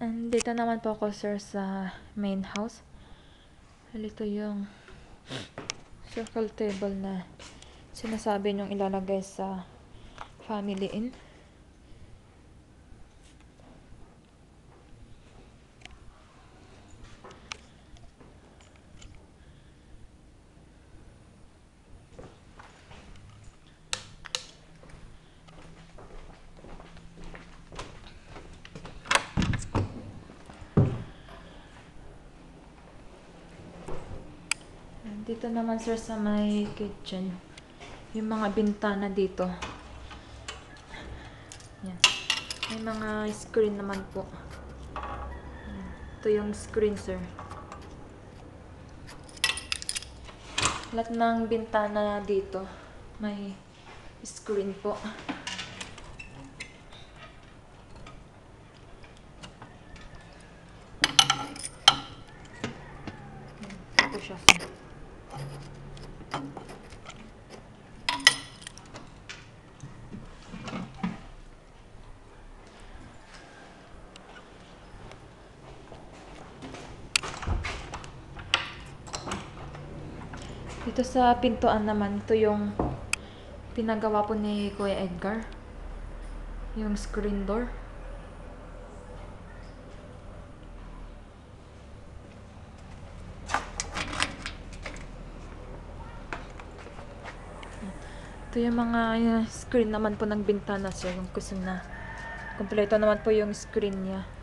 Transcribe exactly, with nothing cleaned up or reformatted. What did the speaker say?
And dito naman po ako, sir, sa main house. Ito yung circle table na sinasabi niyong ilalagay sa family inn. Dito naman, sir, sa may kitchen, yung mga bintana dito. Yan. May mga screen naman po. Yan. Ito yung screen, sir. Lahat ng bintana dito may screen po. Ito siya, sir. Dito sa pintuan naman, ito yung pinagawa po ni Kuya Edgar. Yung screen door. Ito yung mga yung screen naman po ng bintana, sir. Yung kusina. Kompleto naman po yung screen niya.